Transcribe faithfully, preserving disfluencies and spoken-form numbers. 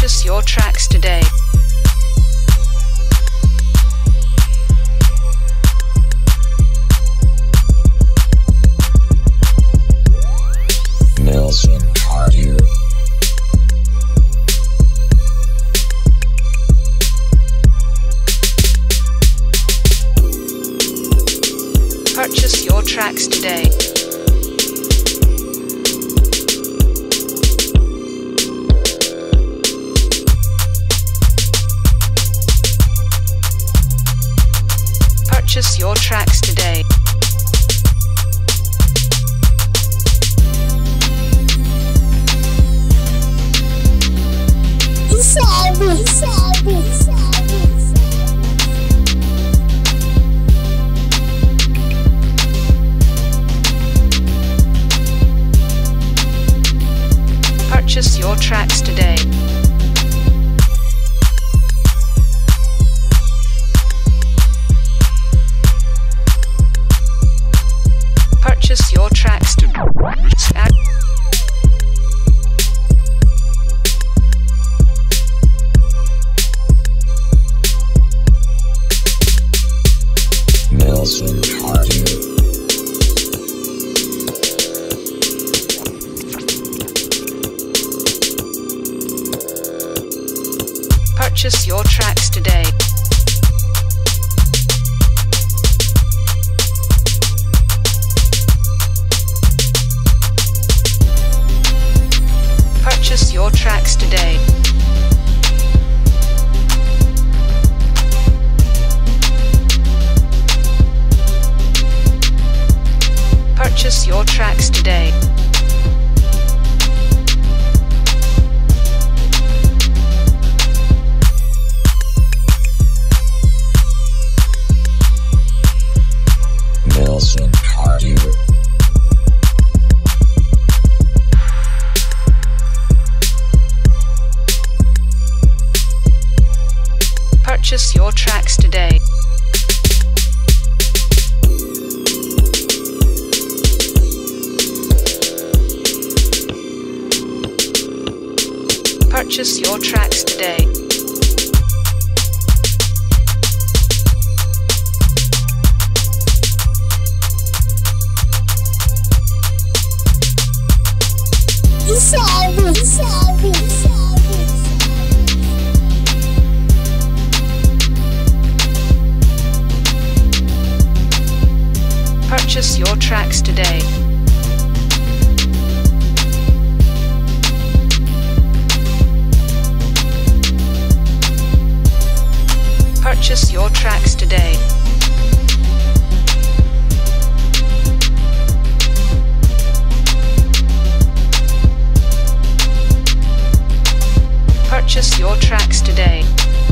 Purchase your tracks today. Nelson Cartier. Purchase your tracks today. Purchase your tracks today. Salve, salve, salve. Purchase your tracks today. Purchase your tracks today. Nelson Cartier. Purchase your tracks today. Purchase your tracks today. Purchase your tracks today. Nelson Cartier. Purchase your tracks today. Purchase your tracks today. Salve, salve, salve. Purchase your tracks today. Purchase your tracks today. Purchase your tracks today.